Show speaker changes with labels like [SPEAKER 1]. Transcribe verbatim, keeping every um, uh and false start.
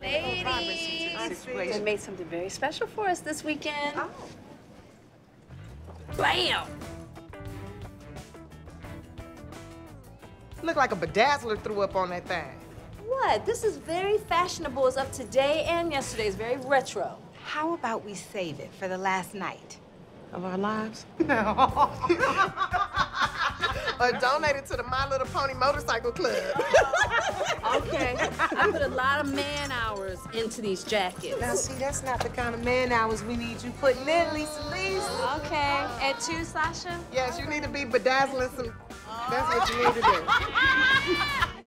[SPEAKER 1] Ladies, they made something very special for us this weekend.
[SPEAKER 2] Oh.
[SPEAKER 1] Bam!
[SPEAKER 2] Look like a bedazzler threw up on that thing.
[SPEAKER 1] What? This is very fashionable. It's of today and yesterday. It's very retro.
[SPEAKER 3] How about we save it for the last night
[SPEAKER 2] of our lives? Or donate it to the My Little Pony Motorcycle Club.
[SPEAKER 1] Okay. I put a lot of man hours into these jackets.
[SPEAKER 2] Now, see, that's not the kind of man hours we need you putting in, Lisa Lisa.
[SPEAKER 4] Okay. And two, Sasha?
[SPEAKER 2] Yes, you need to be bedazzling some. That's what you need to do.